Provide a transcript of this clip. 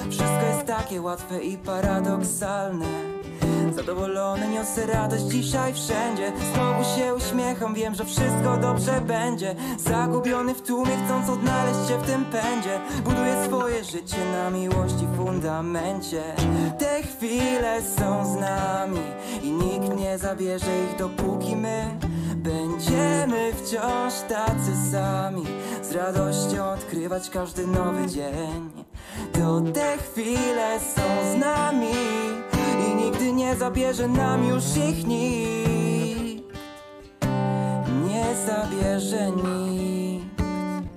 Wszystko jest takie łatwe i paradoksalne. Zadowolony niosę radość dzisiaj wszędzie. Znowu się uśmiecham, wiem, że wszystko dobrze będzie. Zagubiony w tłumie, chcąc odnaleźć się w tym pędzie. Buduję swoje życie na miłości fundamencie. Te chwile są z nami i nikt nie zabierze ich, dopóki my będziemy wciąż tacy sami. Z radością odkrywać każdy nowy dzień. To te chwile są z nami i nigdy nie zabierze nam już ich nikt. Nie zabierze nikt.